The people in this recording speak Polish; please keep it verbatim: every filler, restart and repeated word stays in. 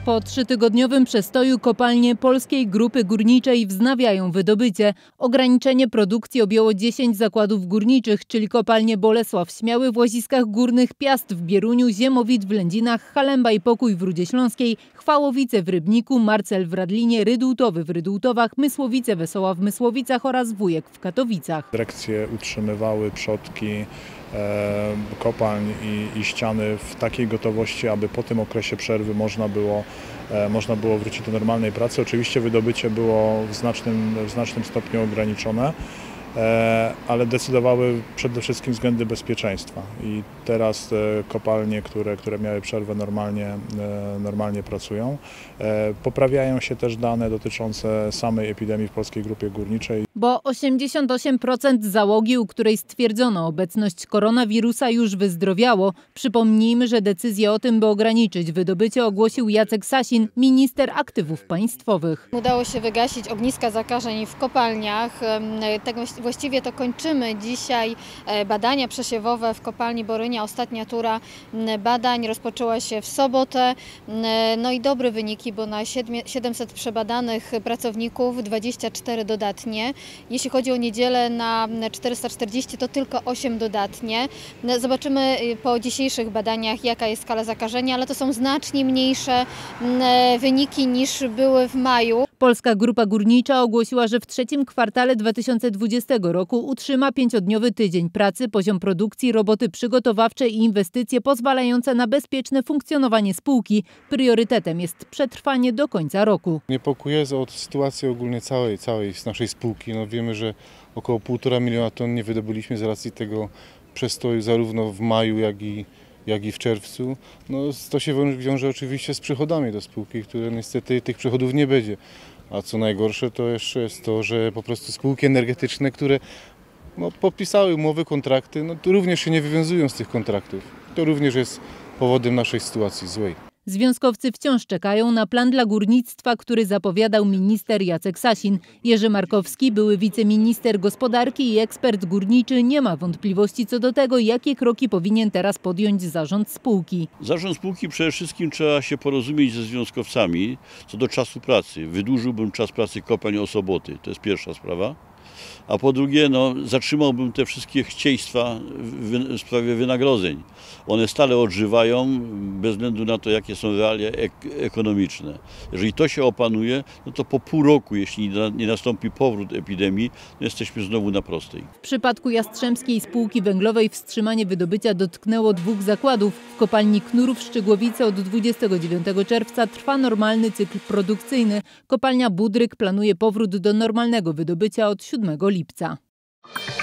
Po trzytygodniowym przestoju kopalnie Polskiej Grupy Górniczej wznawiają wydobycie. Ograniczenie produkcji objęło dziesięć zakładów górniczych, czyli kopalnie Bolesław Śmiały w Łaziskach Górnych, Piast w Bieruniu, Ziemowit w Lędzinach, Halemba i Pokój w Rudzie Śląskiej, Chwałowice w Rybniku, Marcel w Radlinie, Rydultowy w Rydultowach, Mysłowice Wesoła w Mysłowicach oraz Wujek w Katowicach. Dyrekcje utrzymywały przodki e, kopalń i, i ściany w takiej gotowości, aby po tym okresie przerwy można było, e, można było wrócić do normalnej pracy. Oczywiście wydobycie było w znacznym, w znacznym stopniu ograniczone, e, ale decydowały przede wszystkim względy bezpieczeństwa. I teraz e, kopalnie, które, które miały przerwę, normalnie, e, normalnie pracują. E, poprawiają się też dane dotyczące samej epidemii w Polskiej Grupie Górniczej. Bo osiemdziesiąt osiem procent załogi, u której stwierdzono obecność koronawirusa, już wyzdrowiało. Przypomnijmy, że decyzję o tym, by ograniczyć wydobycie, ogłosił Jacek Sasin, minister aktywów państwowych. Udało się wygasić ogniska zakażeń w kopalniach. Tak właściwie to kończymy dzisiaj badania przesiewowe w kopalni Borynia. Ostatnia tura badań rozpoczęła się w sobotę. No i dobre wyniki, bo na siedemset przebadanych pracowników dwadzieścia cztery dodatnie. Jeśli chodzi o niedzielę, na czterysta czterdzieści to tylko osiem dodatnie. Zobaczymy po dzisiejszych badaniach, jaka jest skala zakażenia, ale to są znacznie mniejsze wyniki niż były w maju. Polska Grupa Górnicza ogłosiła, że w trzecim kwartale dwa tysiące dwudziestego roku utrzyma pięciodniowy tydzień pracy, poziom produkcji, roboty przygotowawcze i inwestycje pozwalające na bezpieczne funkcjonowanie spółki. Priorytetem jest przetrwanie do końca roku. Niepokuje o sytuację ogólnie całej, całej naszej spółki. No wiemy, że około półtora miliona ton nie wydobyliśmy z racji tego przestoju zarówno w maju, jak i jak i w czerwcu. No, to się wiąże oczywiście z przychodami do spółki, które niestety tych przychodów nie będzie. A co najgorsze, to jeszcze jest to, że po prostu spółki energetyczne, które no, podpisały umowy, kontrakty, no, to również się nie wywiązują z tych kontraktów. To również jest powodem naszej sytuacji złej. Związkowcy wciąż czekają na plan dla górnictwa, który zapowiadał minister Jacek Sasin. Jerzy Markowski, były wiceminister gospodarki i ekspert górniczy, nie ma wątpliwości co do tego, jakie kroki powinien teraz podjąć zarząd spółki. Zarząd spółki przede wszystkim trzeba się porozumieć ze związkowcami co do czasu pracy. Wydłużyłbym czas pracy kopalń o soboty, to jest pierwsza sprawa. A po drugie, no, zatrzymałbym te wszystkie chcieństwa w sprawie wynagrodzeń. One stale odżywają bez względu na to, jakie są realia ek ekonomiczne. Jeżeli to się opanuje, no to po pół roku, jeśli nie nastąpi powrót epidemii, no jesteśmy znowu na prostej. W przypadku Jastrzębskiej Spółki Węglowej wstrzymanie wydobycia dotknęło dwóch zakładów. W kopalni Knurów Szczygłowice od dwudziestego dziewiątego czerwca trwa normalny cykl produkcyjny. Kopalnia Budryk planuje powrót do normalnego wydobycia od siódmego lipca.